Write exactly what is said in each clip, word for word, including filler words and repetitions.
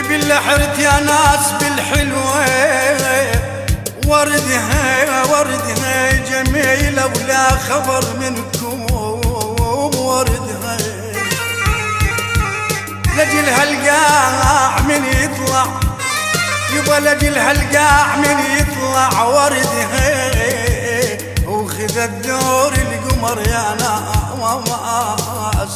بالحرت يا ناس بالحلوة وردها وردها جميلة ولا خبر منكم وردها لجل هالقاع من يطلع يبا لجل هالقاع من يطلع وردها وخذ الدور القمر يا ناس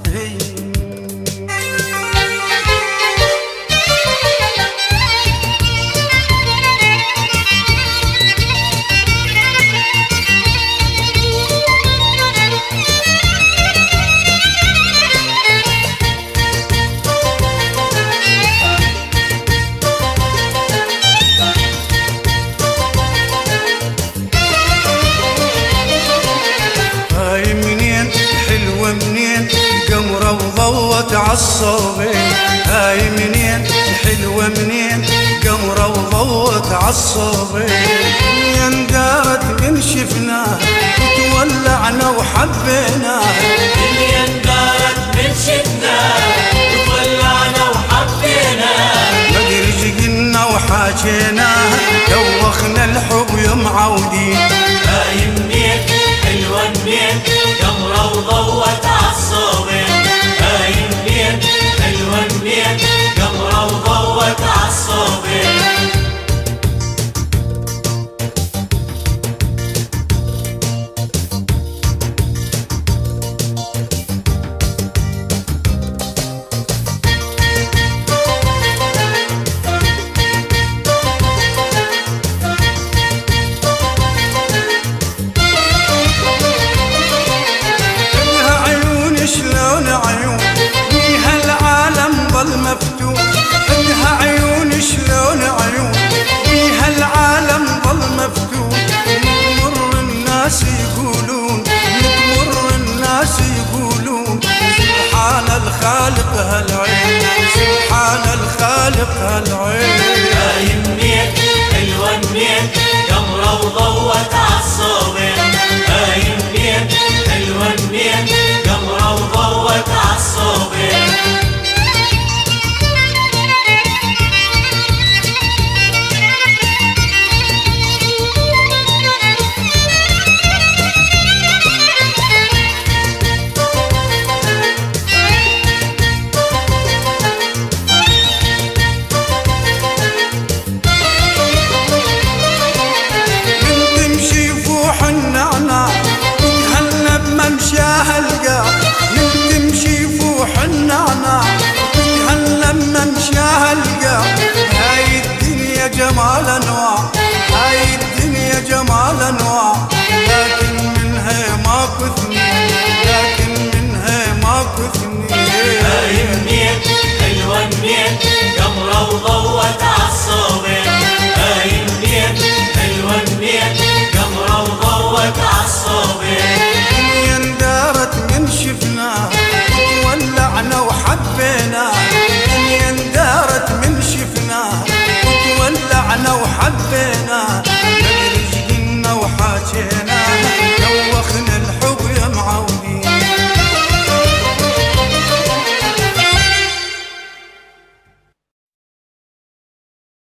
وضوت عالصوبين هاي منين حلوة منين قمرة وضوت عالصوبين منين دارت من شفناها وتولعنا وحبيناها منين دارت من شفناها وتولعنا وحبيناها مدري جقنا وحاجيناها دوخنا الحب يا معودين هاي منين حلوة منين قمرة وضوت عالصوبين حلوة منين قمرة وضوت عالصوبين لها عيون شلون عيون مفتون عندها عيون شلون عيون فيها العالم ظل مفتون نتمر الناس يقولون نتمر الناس يقولون سبحان الخالق هالعين سبحان الخالق هالعين هاي منين حلوة منين قمرة وضوت